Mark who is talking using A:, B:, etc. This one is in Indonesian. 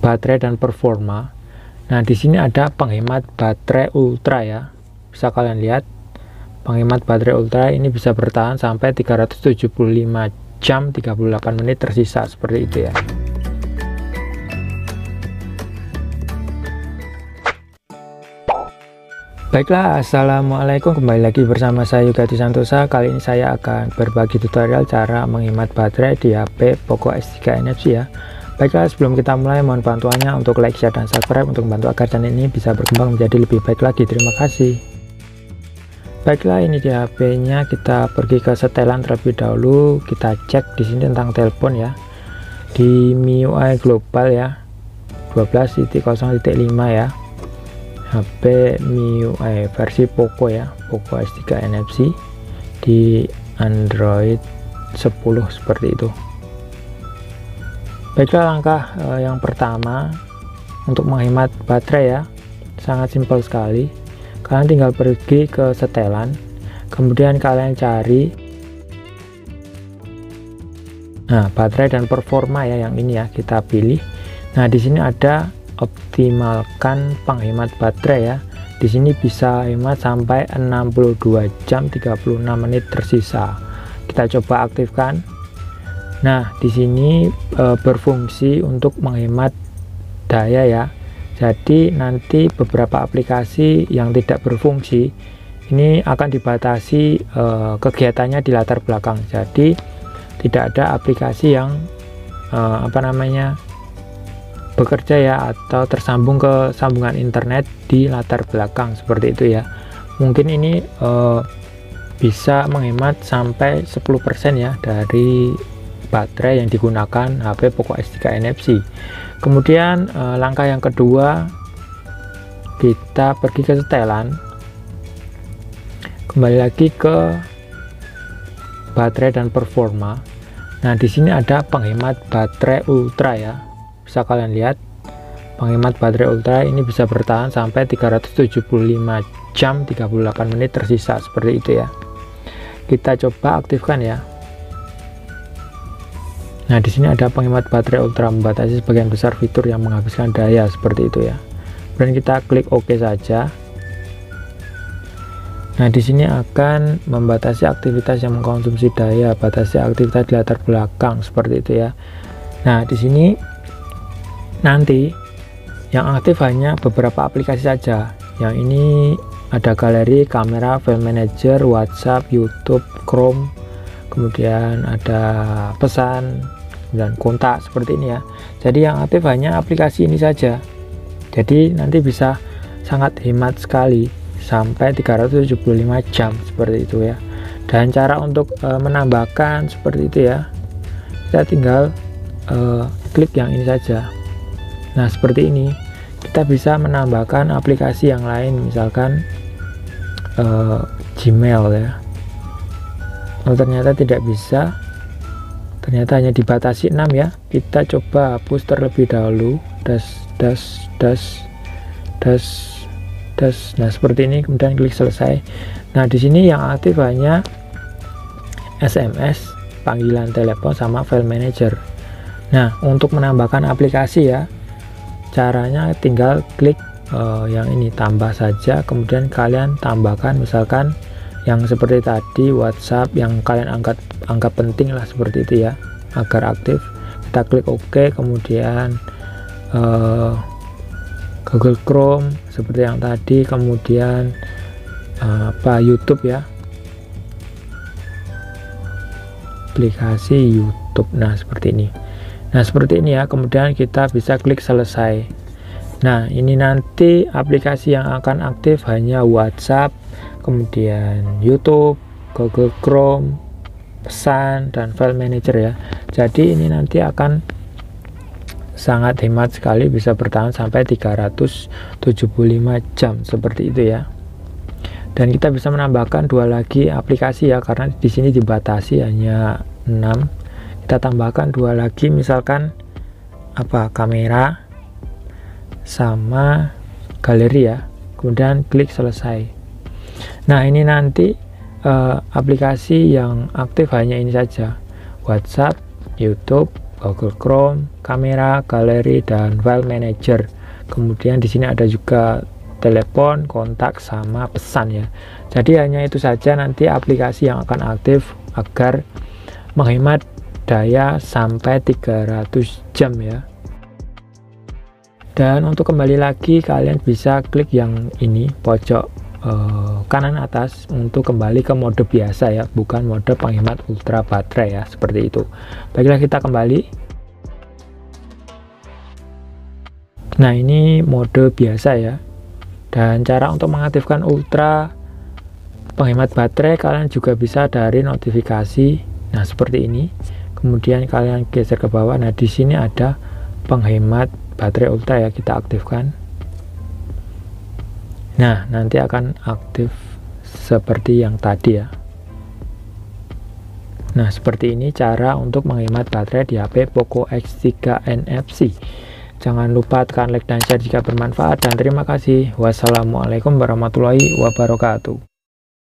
A: baterai dan performa. Nah, di sini ada penghemat baterai ultra ya. Bisa kalian lihat, penghemat baterai ultra ini bisa bertahan sampai 375 jam 38 menit tersisa, seperti itu ya. Baiklah, assalamualaikum, kembali lagi bersama saya Yoga Santosa. Kali ini saya akan berbagi tutorial cara menghemat baterai di HP Poco S3 NFC ya. Baiklah, sebelum kita mulai, mohon bantuannya untuk like, share, dan subscribe untuk membantu agar channel ini bisa berkembang menjadi lebih baik lagi. Terima kasih. Baiklah, ini di HP-nya, kita pergi ke setelan terlebih dahulu. Kita cek di sini tentang telepon ya. Di MIUI global ya, 12.0.5 ya. HP MIUI versi Poco ya, Poco S3 NFC di Android 10 seperti itu. Baiklah, langkah yang pertama untuk menghemat baterai ya, sangat simpel sekali. Kalian tinggal pergi ke setelan, kemudian kalian cari baterai dan performa ya, yang ini ya kita pilih. Nah, di sini ada optimalkan penghemat baterai ya. Di sini bisa hemat sampai 62 jam 36 menit tersisa. Kita coba aktifkan. Nah, di sini berfungsi untuk menghemat daya ya. Jadi nanti beberapa aplikasi yang tidak berfungsi ini akan dibatasi kegiatannya di latar belakang. Jadi tidak ada aplikasi yang bekerja ya atau tersambung ke sambungan internet di latar belakang seperti itu ya. Mungkin ini bisa menghemat sampai 10% ya dari baterai yang digunakan HP Poco S3 NFC. Kemudian langkah yang kedua, kita pergi ke setelan, kembali lagi ke baterai dan performa. Nah, di sini ada penghemat baterai ultra ya. Bisa kalian lihat, penghemat baterai ultra ini bisa bertahan sampai 375 jam 38 menit tersisa, seperti itu ya. Kita coba aktifkan ya. Nah, di sini ada penghemat baterai ultra, membatasi sebagian besar fitur yang menghabiskan daya, seperti itu ya. Dan kita klik OK saja. Nah, di sini akan membatasi aktivitas yang mengkonsumsi daya, batasi aktivitas di latar belakang, seperti itu ya. Nah, di sini nanti yang aktif hanya beberapa aplikasi saja. Yang ini ada galeri, kamera, file manager, WhatsApp, YouTube, Chrome, kemudian ada pesan dan kontak, seperti ini ya. Jadi yang aktif hanya aplikasi ini saja. Jadi nanti bisa sangat hemat sekali sampai 375 jam, seperti itu ya. Dan cara untuk menambahkan seperti itu ya, kita tinggal klik yang ini saja. Nah, seperti ini kita bisa menambahkan aplikasi yang lain, misalkan Gmail ya. Oh, ternyata tidak bisa, ternyata hanya dibatasi 6 ya. Kita coba hapus terlebih dahulu, nah seperti ini, kemudian klik selesai. Nah, di sini yang aktif hanya SMS, panggilan telepon, sama file manager. Nah, untuk menambahkan aplikasi ya, caranya tinggal klik yang ini, tambah saja, kemudian kalian tambahkan misalkan yang seperti tadi, WhatsApp yang kalian anggap penting lah, seperti itu ya, agar aktif. Kita klik OK, kemudian Google Chrome seperti yang tadi, kemudian YouTube ya, aplikasi YouTube. Nah, seperti ini. Nah, seperti ini ya, kemudian kita bisa klik selesai. Nah, ini nanti aplikasi yang akan aktif hanya WhatsApp, kemudian YouTube, Google Chrome, pesan, dan file manager ya. Jadi ini nanti akan sangat hemat sekali, bisa bertahan sampai 375 jam, seperti itu ya. Dan kita bisa menambahkan 2 lagi aplikasi ya, karena di sini dibatasi hanya 6. Kita tambahkan 2 lagi, misalkan kamera sama galeri ya, kemudian klik selesai. Nah, ini nanti aplikasi yang aktif hanya ini saja, WhatsApp, YouTube, Google Chrome, kamera, galeri, dan file manager. Kemudian di sini ada juga telepon, kontak, sama pesan ya. Jadi hanya itu saja nanti aplikasi yang akan aktif agar menghemat daya sampai 300 jam ya. Dan untuk kembali lagi kalian bisa klik yang ini pojok kanan atas untuk kembali ke mode biasa ya, bukan mode penghemat ultra baterai ya, seperti itu. Baiklah, kita kembali. Nah, ini mode biasa ya. Dan cara untuk mengaktifkan ultra penghemat baterai kalian juga bisa dari notifikasi. Nah, seperti ini. Kemudian kalian geser ke bawah. Nah, di sini ada penghemat baterai ultra ya, kita aktifkan. Nah, nanti akan aktif seperti yang tadi ya. Nah, seperti ini cara untuk menghemat baterai di HP Poco X3 NFC. Jangan lupa tekan like dan share jika bermanfaat, dan terima kasih. Wassalamualaikum warahmatullahi wabarakatuh.